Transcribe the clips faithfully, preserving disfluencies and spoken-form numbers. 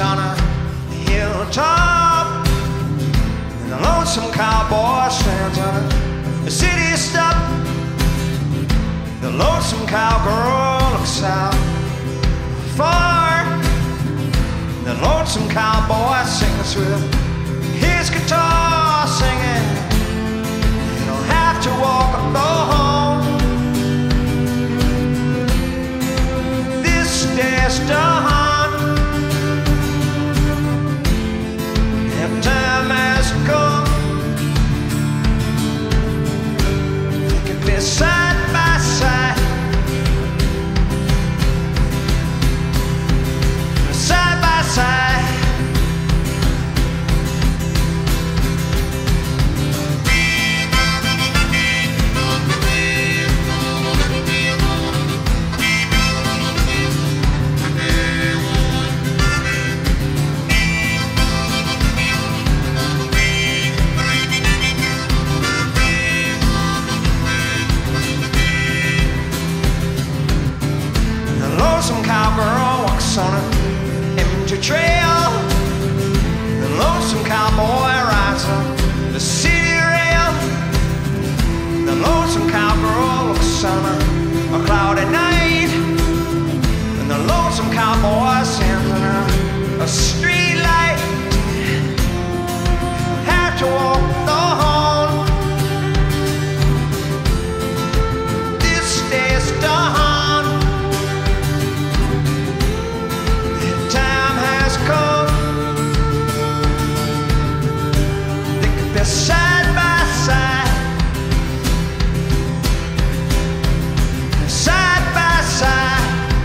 on a hilltop, and the lonesome cowboy stands on a city stop. The lonesome cowgirl looks out far. The lonesome cowboy sings with his guitar, singing, you don't have to walk alone. This day's done, and time has come. They could be side by side, side by side. Lonesome cowgirl walks on an empty trail. The lonesome cowboy rides on the city rail. The lonesome cowgirl looks on a, a cloudy night, and the lonesome cowboy stands under a street light. Have to walk alone. This day's done. Side by side, side by side.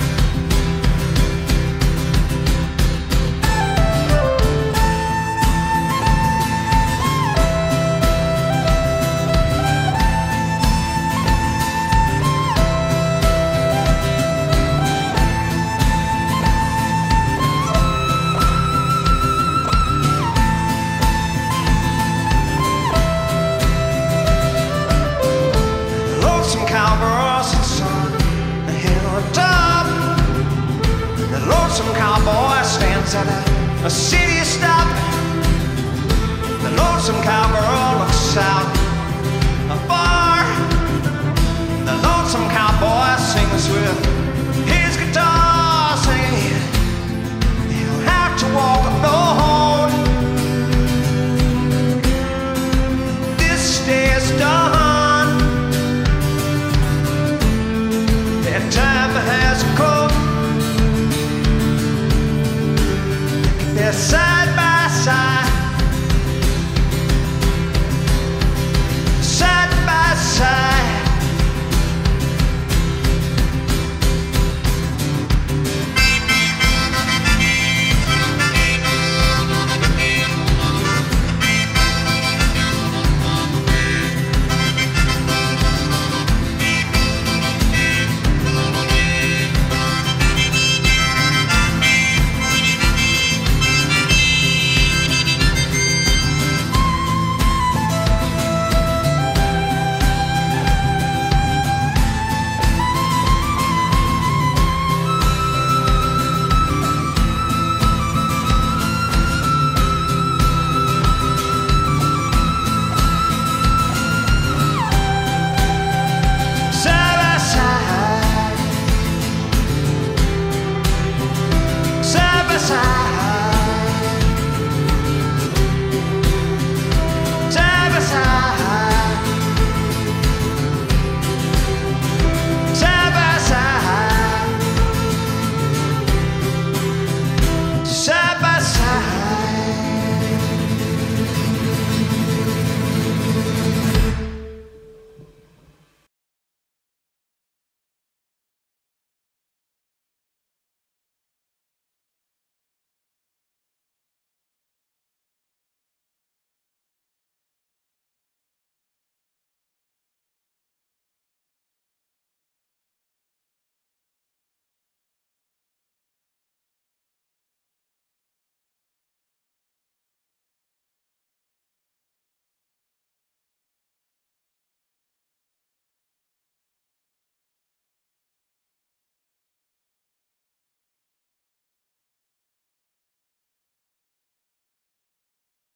Cowgirl sits on a hilltop. The lonesome cowboy stands at a, a city stop. The lonesome cowgirl looks out afar. The lonesome cowboy sings with his guitar, singing, you don't have to walk alone. This day is done.